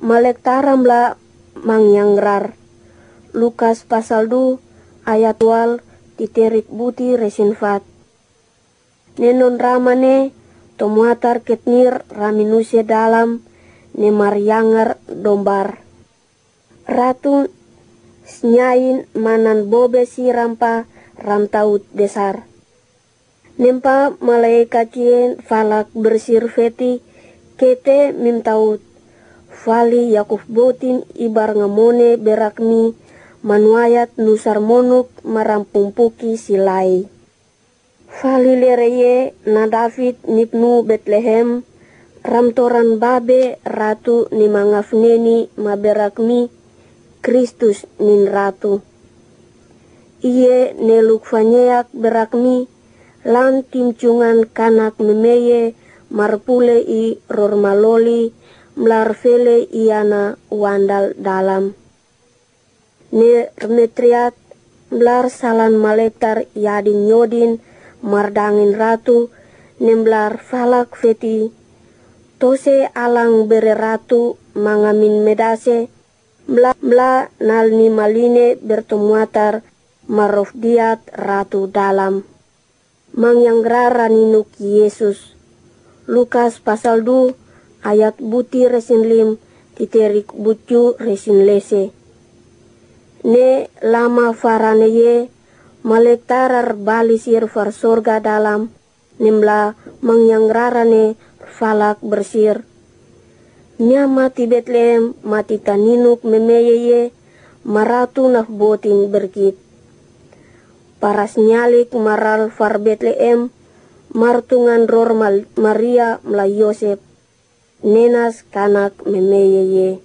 malek taramla mangyangrar. Lukas pasal 2 ayat 12 titerik buti resinfat. Nenon ramane tomuatar ketnir raminuse dalam ne maryangar dombar. Ratu snyain manan bobe si rampa ramtaut besar. Nempa malaikat yen falak bersir feti kete mintaut. Fali Yakuf botin ibar ngamone berakmi manuayat nusar monuk marampumpuki silai. Fali lereye na David nipnu Betlehem ramtoran babe ratu ni mangafneni maberakmi Kristus nin ratu. Iye neluk fanyeak berakmi lan timcungan kanak memeye marpule i rormaloli mlar fele iana wandal dalam. Ne remetriat mlar salan malektar yadin yodin mardangin ratu nemblar falak feti tose alang bere ratu mangamin medase mla nalni maline bertemuatar marof diat ratu dalam. Mangyanggrara ninuk Yesus. Lukas pasal 2 ayat buti resin lim titerik bucu resin lese. Ne lama faraneye malektarar balisir far sorga dalam nimla mangyanggrarane falak bersir. Nya mati Betlehem mati taninuk memeyeye maratu naf botin berkit. Paras nyalik maral far Betlehem martungan rormal Maria mla Yosef nenas kanak memeyeye.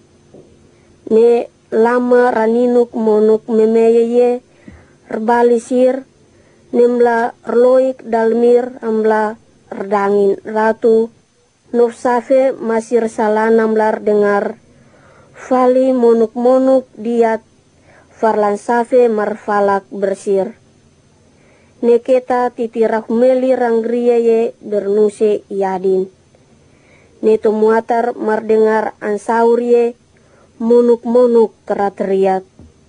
Ne lama raninuk monuk memeyeye rbalisir nemla rloik dalmir amla rdangin ratu nofsafe masir salana mlar dengar fali monuk-monuk diat farlan safe marfalak bersir. Neketa titirah meli rangriyeye bernuse yadin. Neto muatar mardengar ansaurie monuk-monuk kerateriak.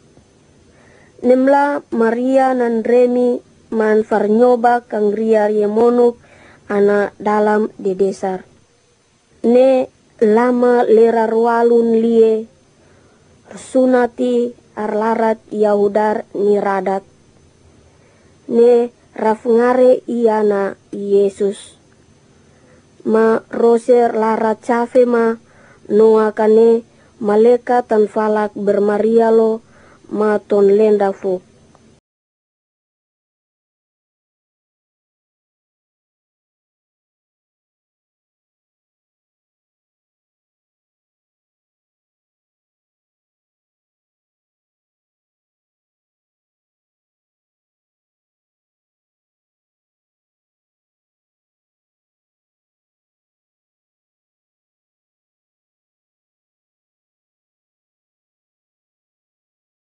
Nemla Maria nan Remi man farnyoba kangria ye monuk ana dalam di desar. Ne lama lera rualun lie sunati arlarat Yahudar niradat. Ne rafngare iana Yesus. Ma roser larat cafe ma noa kane maleka tan falak bermarialo ma ton lenda fuk.